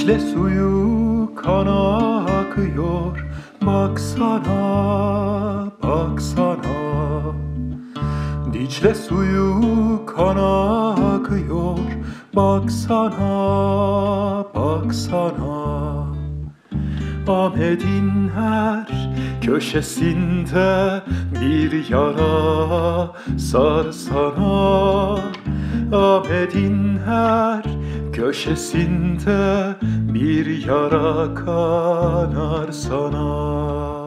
Dicle suyu kana akıyor, baksana, baksana. Dicle suyu kana akıyor, baksana, baksana. Ahmet'in her köşesinde bir yara sarsana. Ahmet'in her köşesinde bir yara kanar sana.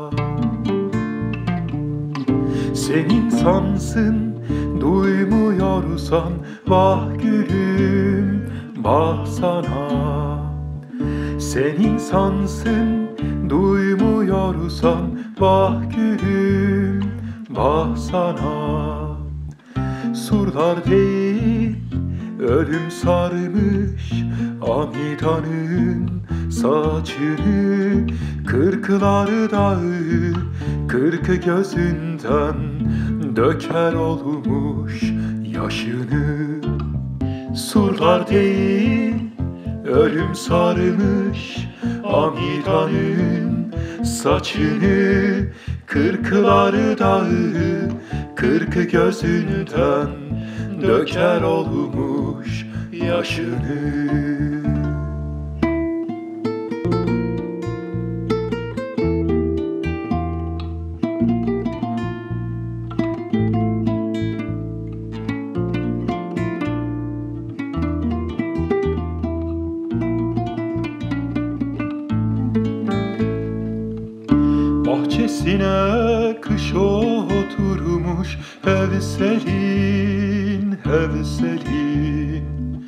Sen insansın, duymuyorsan vah gülüm, vah sana. Sen insansın, duymuyorsan vah gülüm, vah sana. Surlar değil, ölüm sarmış Amidan'ın saçını. Kırklar dağı, kırkı gözünden döker olmuş yaşını. Surlar değil, ölüm sarmış Amidan'ın saçını. Kırklar dağı, kırkı gözünden döker olmuş yaşını. Bahçesine kış oturmuş hevselin, hevselin.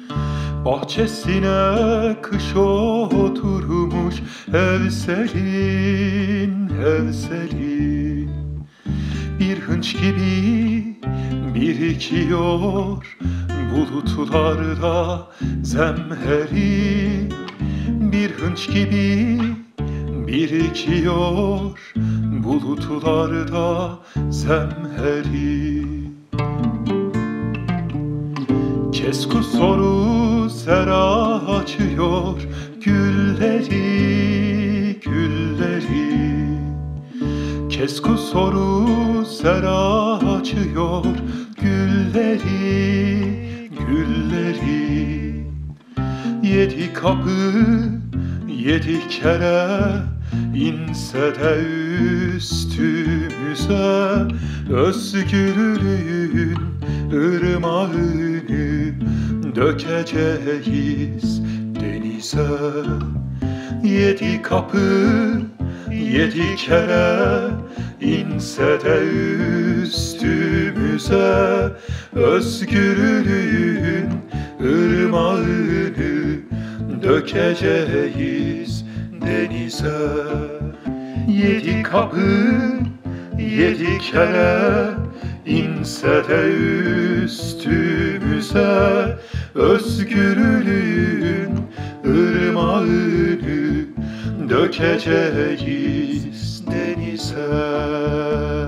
Bahçesine kış oturmuş hevselin, hevselin. Bir hınç gibi birikiyor bulutlarda zemheri. Bir hınç gibi birikiyor bulutlarda zemheri. Kesku soru sera açıyor gülleri, gülleri. Kesku soru sera açıyor gülleri, gülleri. Yedi kapı yedi kere inse de üstümüze, özgürlüğün ırmağını dökeceğiz denize. Yedi kapı yedi kere inse de üstümüze, özgürlüğün ırmağını dökeceğiz denize. Yedi kapı yedi kere inse de üstümüze, özgürlüğün ırmağını dökeceğiz denize.